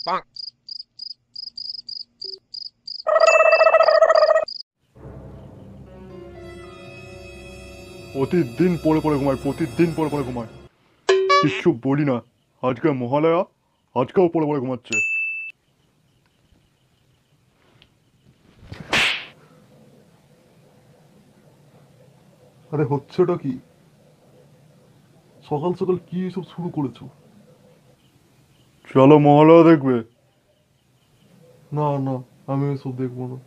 প্রতিদিন পড়ে পড়ে ঘুমায়, প্রতিদিন পড়ে পড়ে ঘুমায়, কিচ্ছু বলি না। আজকে মহালয়া, আজকেও পড়ে পড়ে ঘুমাচ্ছে। আরে হচ্ছেটা কি? সকাল সকাল কি এসব শুরু করেছো? চলো মহালয়া দেখবে। না না, আমি এসব দেখবো না।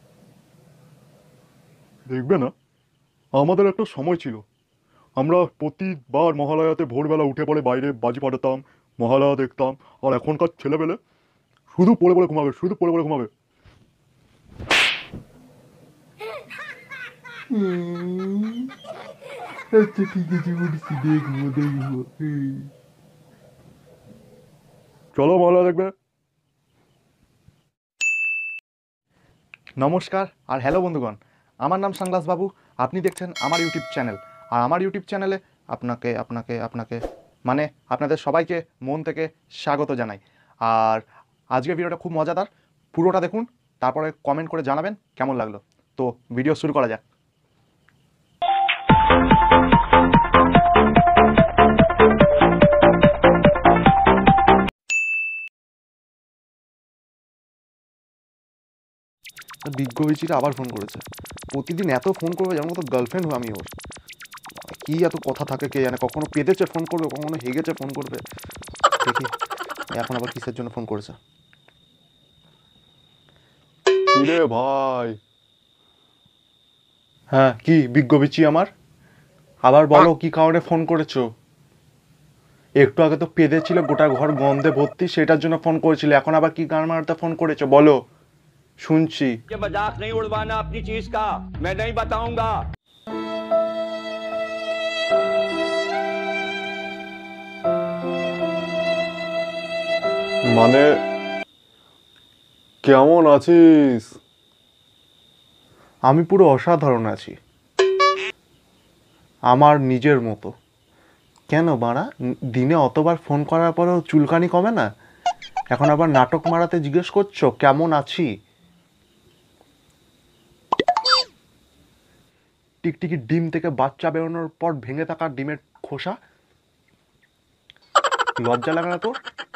দেখবে না? আমাদের একটা সময় ছিল, আমরা প্রতিবার মহালয়াতে ভোরবেলা উঠে পড়ে বাইরে বাজি ফাটাতাম, মহালয়া দেখতাম। আর এখনকার ছেলেবেলে শুধু পড়ে পড়ে ঘুমাবে, শুধু পড়ে পড়ে ঘুমাবে। আচ্ছা ঠিক আছে, বলছি দেখবো দেখবো। চলো মহালয়া দেখবে। নমস্কার আর হ্যালো বন্ধুগণ, আমার নাম সাংলাস বাবু। আপনি দেখছেন আমার ইউটিউব চ্যানেল। আর আমার ইউটিউব চ্যানেলে আপনাকে আপনাকে আপনাকে মানে আপনাদের সবাইকে মন থেকে স্বাগত জানাই। আর আজকের ভিডিওটা খুব মজাদার, পুরোটা দেখুন, তারপরে কমেন্ট করে জানাবেন কেমন লাগলো। তো ভিডিও শুরু করা যাক। বিজ্ঞ বিচিরা আবার ফোন করেছে। প্রতিদিন এত ফোন করবে যেমন তো গার্লফ্রেন্ড হো আমি ওর। কি এত কথা থাকে কে জানে, কখনো পেদেছে ফোন করবে, কখনো হেগেছে ফোন করবে। দেখি এখন আবার কিসের জন্য ফোন করেছে। কিরে ভাই? হ্যাঁ, কি বিজ্ঞ বিচি আমার? আবার বলো কি কারণে ফোন করেছো? একটু আগে তো পেদেছিল, গোটা ঘর গন্ধে ভর্তি, সেটার জন্য ফোন করেছিলে। এখন আবার কি গান মারতে ফোন করেছো বলো, শুনছি। मजाक नहीं उड़वाना अपनी चीज का, मैं नहीं बताऊंगा। মানে কেমন আছিস? আমি পুরো অসাধারণ আছি, আমার নিজের মতো। কেন বাড়া, দিনে অতবার ফোন করার পরেও চুলকানি কমে না? এখন আবার নাটক মারাতে জিজ্ঞেস করছো কেমন আছি? টিকটিকি ডিম থেকে বাচ্চা বেরোনোর পর ভেঙে থাকা ডিমের খোসা, লজ্জা লাগে না তোর?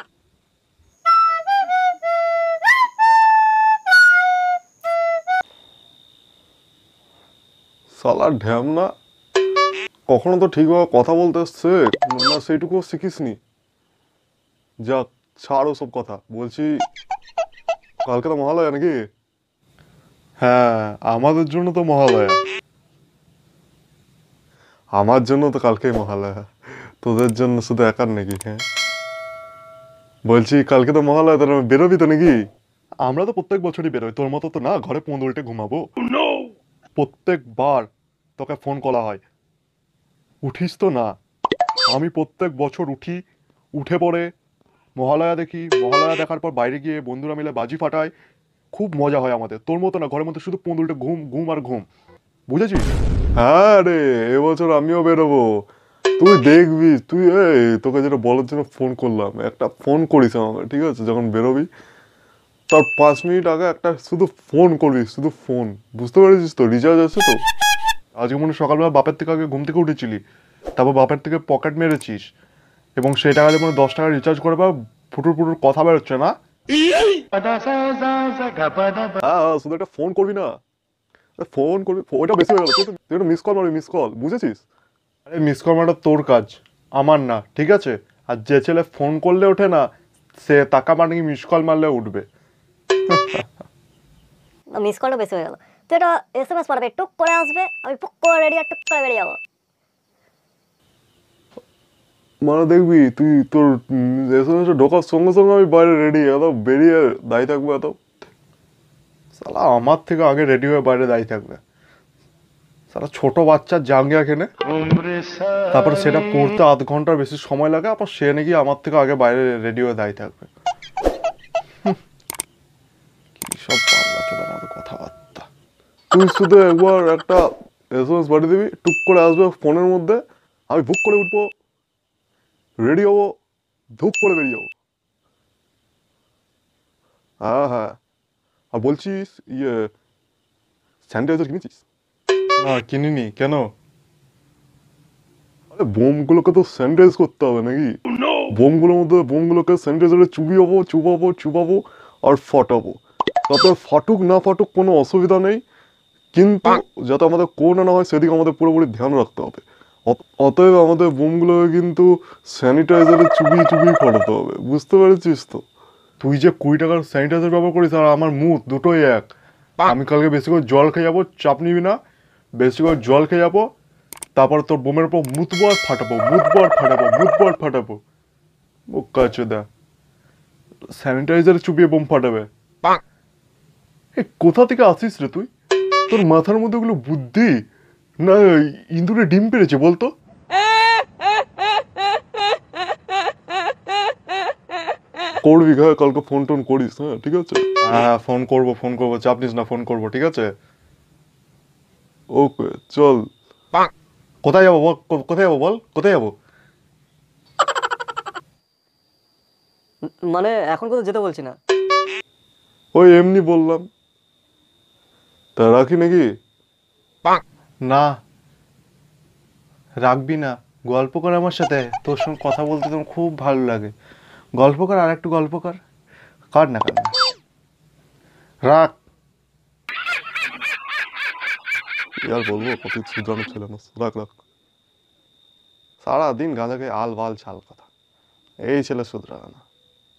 সালা ঢ্যামনা, কখনো তো ঠিকভাবে কথা বলতে শেখ না, সেইটুকুও শিখিসনি। যাক, ছাড় ওসব কথা। বলছি, কালকে তো মহালয়া নাকি? হ্যাঁ, আমাদের জন্য তো মহালয়া। আমার জন্য তো কালকেই মহালয়া, তোদের জন্য শুধু একার নাকি? হ্যাঁ বলছি, কালকে তো মহালয়া, তোর বেরোবি তো নাকি? আমরা তো প্রত্যেক বছরই বেরোই, তোর মতো তো না ঘরে পোঁদ উল্টে ঘুমাবো। প্রত্যেকবার তোকে ফোন করা হয়, উঠিস তো না। আমি প্রত্যেক বছর উঠি, উঠে পড়ে মহালয়া দেখি, মহালয়া দেখার পর বাইরে গিয়ে বন্ধুরা মিলে বাজি ফাটাই, খুব মজা হয় আমাদের। তোর মতো না ঘরের মধ্যে শুধু পোঁদ উল্টে ঘুম ঘুম আর ঘুম, বুঝেছিস? হ্যাঁ রে, এবছর আমিও বেরোবো, তুই দেখবি। তুই তোকে যেটা বলার জন্য ফোন করলাম, একটা ফোন করিস আমাকে, ঠিক আছে? যখন বেরোবি তার 5 মিনিট আগে একটা শুধু ফোন করবি, শুধু ফোন। বুঝতে পেরেছিস তো? রিচার্জ আছে তো? আজকে মনে সকালবেলা বাপের থেকে আগে ঘুম থেকে উঠেছিলি, তারপর বাপের থেকে পকেট মেরেছিস, এবং সেই টাকা মনে 10 টাকা রিচার্জ করে বা ফুটুর ফুটুর কথা বেরোচ্ছে না। হ্যাঁ, শুধু একটা ফোন করবি না, ফোন করবি, ওইটা বেশি হয়ে গেল। তুই একটা মিস কল মারবি, মিস কল, বুঝেছিস? আরে মিস কল মারাটা তোর কাজ, আমার না, ঠিক আছে? আর যে ছেলে ফোন করলে ওঠে না, সে টাকা মানে মিস কল মারলে উঠবে। মিস কলটা বেশি হয়ে গেল। তুই একটা SMS পাঠাবি, টুক করে আসবে, আমি পুক করে রেডি আর টুক করে বেরিয়ে যাবো। মানে দেখবি তুই, তোর SMS ঢোকার সঙ্গে সঙ্গে আমি বাইরে রেডি, এত বেরিয়ে দাঁড়িয়ে থাকবো। এত সালা আমার থেকে আগে রেডি হয়ে বাইরে দাঁড়িয়ে থাকবে। সালা ছোট বাচ্চার জাঙ্গিয়া কেনে, তারপরে সেটা পড়তে আধ ঘন্টার বেশি সময় লাগে, আবার সে নাকি আমার থেকে আগে বাইরে রেডি হয়ে দাঁড়িয়ে থাকবে। কি সব পাগলা চোদার মতো কথাবার্তা। তুই শুধু একবার একটা SMS পাঠিয়ে দিবি, টুক করে আসবে ফোনের মধ্যে, আমি বুক করে উঠবো, রেডি হবো, ধূপ করে বেরিয়ে যাবো। হ্যাঁ হ্যাঁ। আর বলছিস ইয়ে স্যানিটাইজার কিনেছিস? না কিনিনি, কেন? আরে বোমগুলোকে তো স্যানিটাইজ করতে হবে নাকি? বোমগুলোকে স্যানিটাইজারে চুবাবো আর ফাটাবো। তাতে ফাটুক না ফাটুক কোনো অসুবিধা নেই, কিন্তু যাতে আমাদের করোনা না হয় সেদিকে আমাদের পুরোপুরি ধ্যান রাখতে হবে। অতএব আমাদের বোমগুলোকে কিন্তু স্যানিটাইজারে চুবিয়ে ফাটাতে হবে, বুঝতে পেরেছিস তো? তুই যে 20 টাকার স্যানিটাইজার ব্যবহার করিস আর আমার মুখ দুটোই এক। আমি কালকে বেশি করে জল খেয়ে যাবো, চাপ নিবি না। বেশি করে জল খেয়ে যাবো, তারপর তোর বোমের উপর মুতবো আর ফাটাবো। ও কাছে দা, স্যানিটাইজার চুবিয়ে বোম ফাটাবে? এ কোথা থেকে আসিস রে তুই? তোর মাথার মধ্যে ওগুলো বুদ্ধি না ইঁদুরে ডিম পেড়েছে বলতো? করবি হ্যাঁ, কালকে ফোন টোন করিস, হ্যাঁ ঠিক আছে? হ্যাঁ ফোন করবো, চাপ নিস না, ফোন করবো, ঠিক আছে? ওকে চল। কোথায় যাবো বল, কোথায় যাবো? মানে এখন কোথাও যেতে বলছি না। ওই এমনি বললাম, তা রাখি নাকি? না রাখবি না, গল্প কর আমার সাথে, তোর সঙ্গে কথা বলতে তোমার খুব ভালো লাগে। গল্প কর, আর একটু গল্প কর। কার না রাখ। কি আর বলবো, কত শুধরানো ছেলে না। রাখ। সারাদিন গাঁজা খেয়ে আল বাল ছাল কথা, এই ছেলে শুধরাবে না।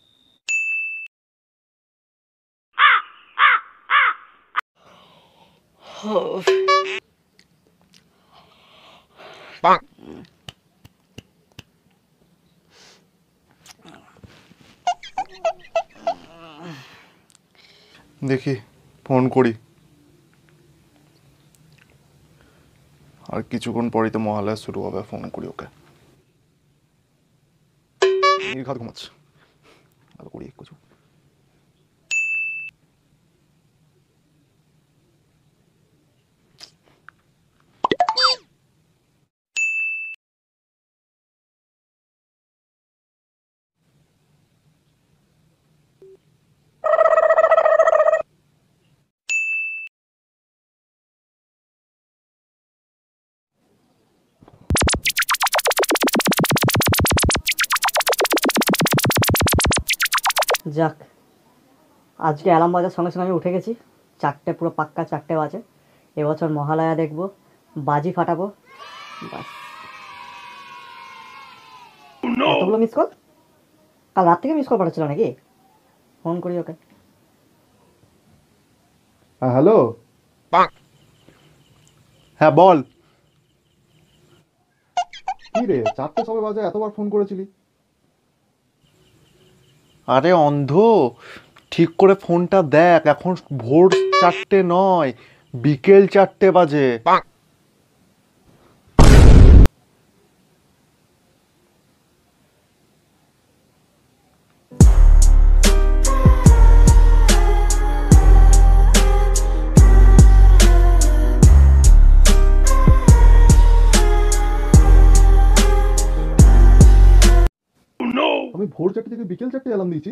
দেখি ফোন করি, আর কিছুক্ষণ পরেই তো মহালয়া শুরু হবে, ফোন করি ওকে। নির্ঘাত ঘুমাচ্ছে, আর করি কিছু। যাক, আজকে অ্যালার্ম বাজার সঙ্গে সঙ্গে আমি উঠে গেছি। 4টে, পুরো পাক্কা 4টে বাজে। এবছর মহালয়া দেখবো, বাজি ফাটাবো, বাস। এতগুলো মিস কল? কাল রাত থেকে মিস কল পাঠাচ্ছিল নাকি? ফোন করি ওকে। হ্যাঁ হ্যালো, হ্যাঁ বল। কি রে, 4টে সবে বাজে, এতবার ফোন করেছিলি? আরে অন্ধ, ঠিক করে ফোনটা দেখ, এখন ভোর 4টে নয়, বিকেল 4টে বাজে। আমি ভোর 4টে থেকে বিকেল 4টে অ্যালার্ম দিয়েছি।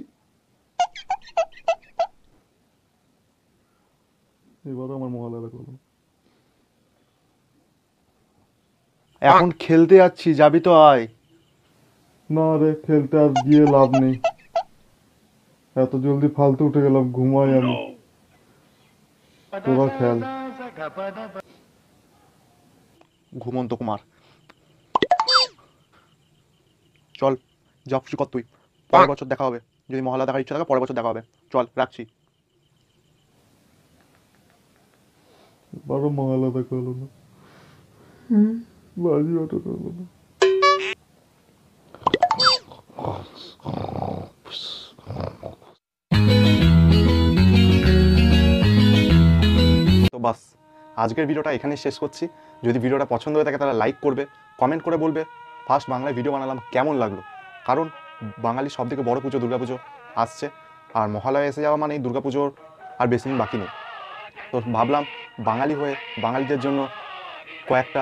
এবারে আমার মহালয়া করবো। এখন খেলতে যাচ্ছি, যাবি তো আয়। না রে, খেলতে আর গিয়ে লাভ নেই, এত জলদি ফালতু উঠে গেলাম, ঘুমাই আমি। তোরা খেল। ঘুমন্ত কুমার, চল যা খুশি কর তুই, পরের বছর দেখা হবে। যদি মহলা দেখার ইচ্ছা থাকে পরের বছর দেখা হবে। চল রাখছি। এবারও মহালয়া দেখা হলো না, বাজি ওঠানো হলো না। তো বাস, আজকের ভিডিওটা এখানেই শেষ করছি। যদি ভিডিওটা পছন্দ হয়ে থাকে তাহলে লাইক করবে, কমেন্ট করে বলবে ফার্স্ট বাংলায় ভিডিও বানালাম কেমন লাগলো। কারণ বাঙালির সবথেকে বড় পুজো দুর্গাপুজো আসছে, আর মহালয়া এসে যাওয়া মানেই দুর্গাপুজোর আর বেশি দিন বাকি নেই। তো ভাবলাম বাঙালি হয়ে বাঙালিদের জন্য কয়েকটা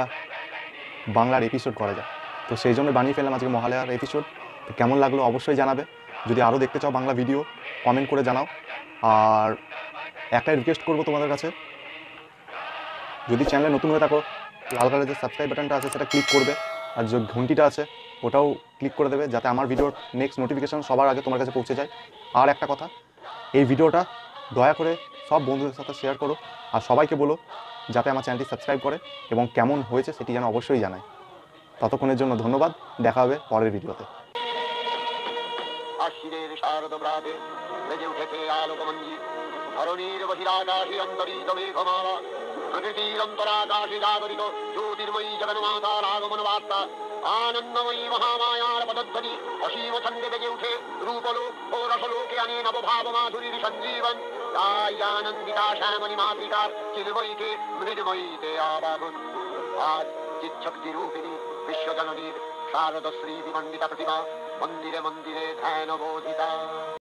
বাংলার এপিসোড করা যায়, তো সেই জন্য বানিয়ে ফেললাম আজকে মহালয়ার এপিসোড। তো কেমন লাগলো অবশ্যই জানাবে। যদি আরও দেখতে চাও বাংলা ভিডিও কমেন্ট করে জানাও। আর একটাই রিকোয়েস্ট করবো তোমাদের কাছে, যদি চ্যানেলে নতুন হয়ে থাকো লাল কালারের যে সাবস্ক্রাইব বাটনটা আছে সেটা ক্লিক করবে, আর যে ঘন্টিটা আছে ওটাও ক্লিক করে দেবে, যাতে আমার ভিডিওর নেক্সট নোটিফিকেশন সবার আগে তোমার কাছে পৌঁছে যায়। আর একটা কথা, এই ভিডিওটা দয়া করে সব বন্ধুদের সাথে শেয়ার করো, আর সবাইকে বলো যাতে আমার চ্যানেলটি সাবস্ক্রাইব করে এবং কেমন হয়েছে সেটি যেন অবশ্যই জানায়। ততক্ষণের জন্য ধন্যবাদ, দেখা হবে পরের ভিডিওতে। আশ্বিনের শারদ প্রাতে বেজে উঠেছে আলোকমঞ্জি, ধরণীর বহিরাকাশে অন্তরিত মেঘমালা, প্রকৃতির অন্তরাকাশে জাগরিত জ্যোতির্ময়ী জগন্মাতার আগমন বার্তা, আনন্দময়ী মহামায়ার পদধ্বনি অসীম ছন্দে বেজে উঠে রূপলোক ও রসলোকে আনে নবভাব মাধুরীর সঞ্জীবন। তাই আনন্দিতা শ্যামণী মাতৃকার চিন্ময়ীকে মৃন্ময়ীতে আবাহন। আজ চিৎশক্তি রূপিণী বিশ্বজননীর শারদশ্রী বিমণ্ডিতা প্রতিমা মন্দিরে মন্দিরে ধ্যান বোধিতা।